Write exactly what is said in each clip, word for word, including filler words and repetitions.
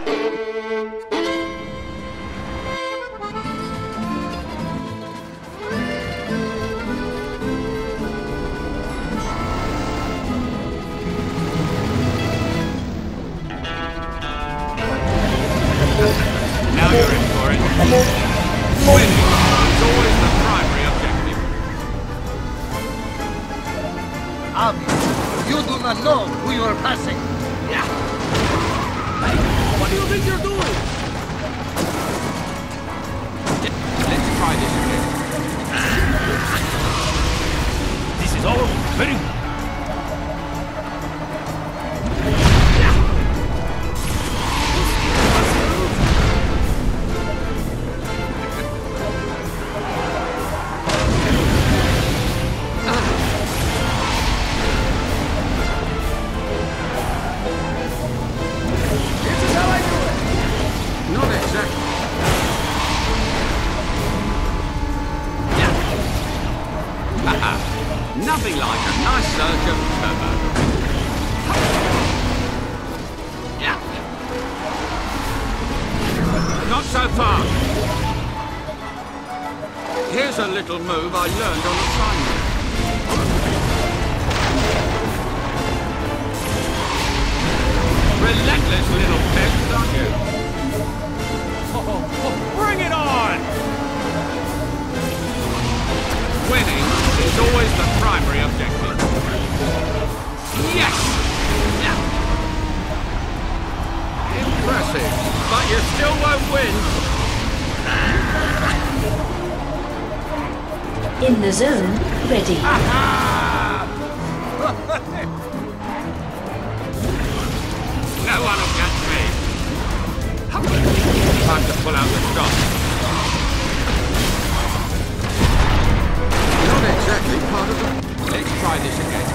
Now you're in for it. Winning is always the primary objective. Abi, you do not know who you are passing. Yeah. Hey, what do you think you're doing? Yeah, let's try this again. This is all very good. Nothing like a nice surge of turbo. Yeah. Not so fast. Here's a little move I learned on assignment. Relentless little pest, aren't you? Oh, oh, bring it on! Winning is always the primary objective. Yes! Yeah. Impressive, but you still won't win. In the zone, ready. No one will catch me. Time to pull out the stop. Not exactly part of the... Let's try this again.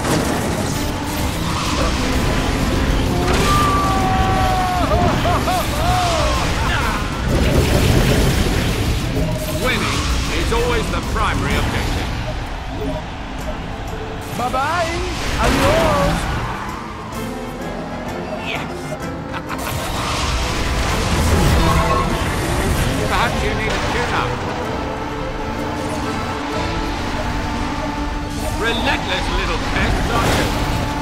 Winning is always the primary objective. Bye-bye! Adios! Yes! Perhaps you need a tune-up. Relentless little pest, aren't you?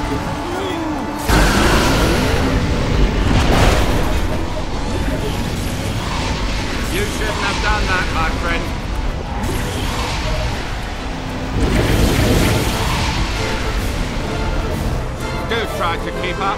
You shouldn't have done that, my friend. Do try to keep up.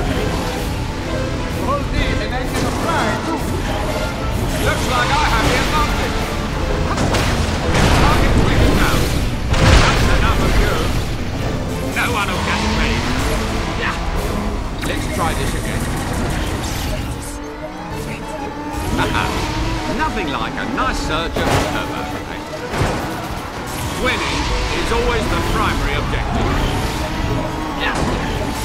Hold this and I can fly too. Looks like I have the advantage. Target winning now. That's enough of you. No one will catch me. Yeah. Let's try this again. Haha. Nothing like a nice surge of turbo. Winning is always the primary objective. Yeah.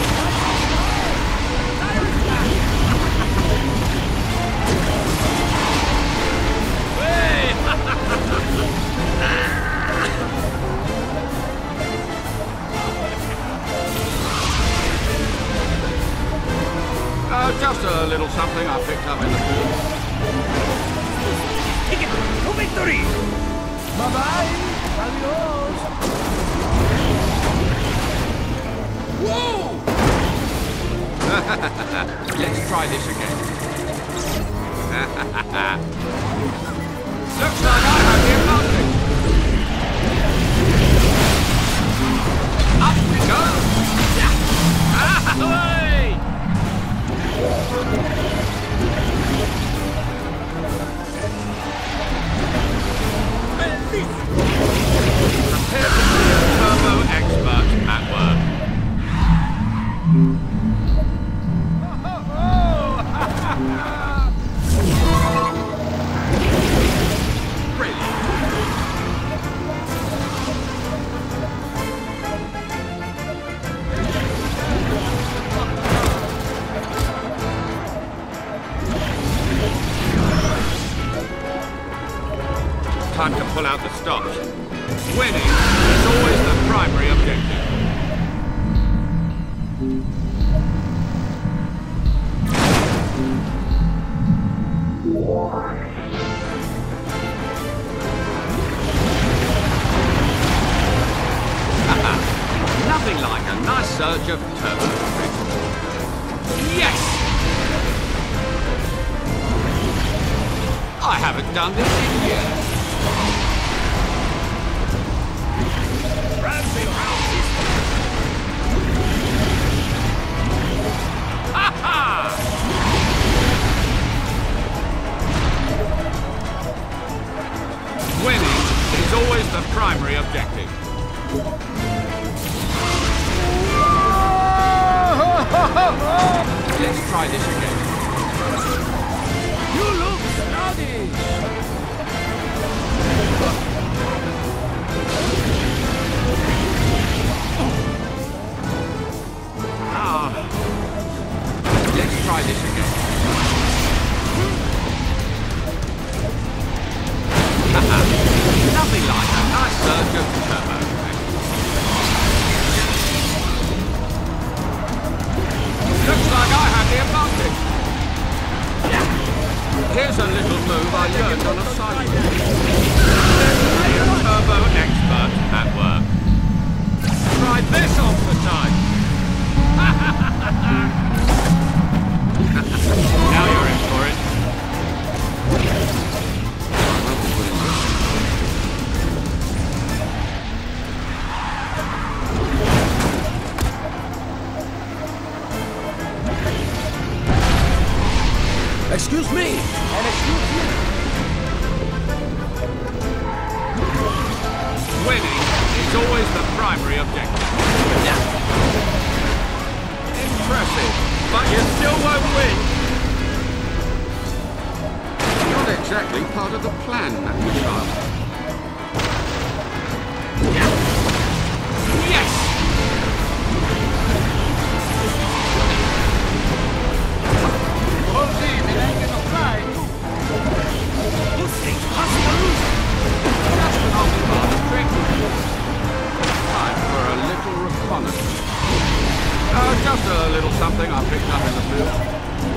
Uh, just a little something I picked up in the pool. Ticket to victory! Bye-bye! Adios! Whoa! Let's try this again. Looks like I have the advantage. Up we go! Yeah. Away! Prepare to see a turbo expert at work. Time to pull out the stops. Winning is always the primary objective. surge of turbo. Yes! I haven't done this in years. Ha ha! Winning is always the primary objective. Let's try this again. You look sluggish. Ah. Let's try this again. Nothing like a nice surge of turbo. Looks like I have the advantage. Here's a little move I learned on a side. Turbo expert at work. Try this off the time. Now you're in for it. Excuse me, and excuse you. Winning is always the primary objective. Impressive, but you still won't win. Not exactly part of the plan, Matthew Child. Yes! Così mi vengono fly. This thing's possible. Just an off-the trick. Time for a little reconnaissance. Uh, just a little something I picked up in the field.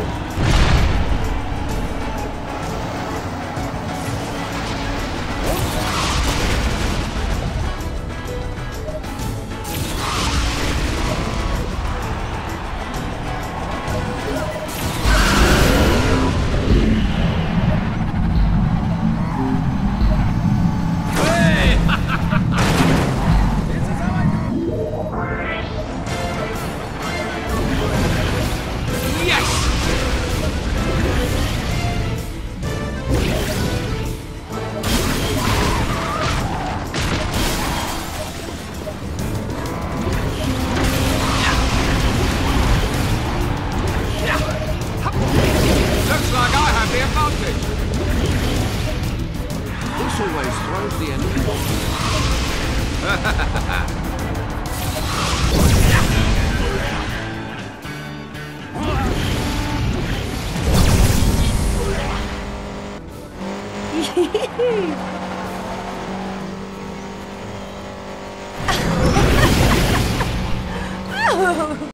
This always throws the enemy off.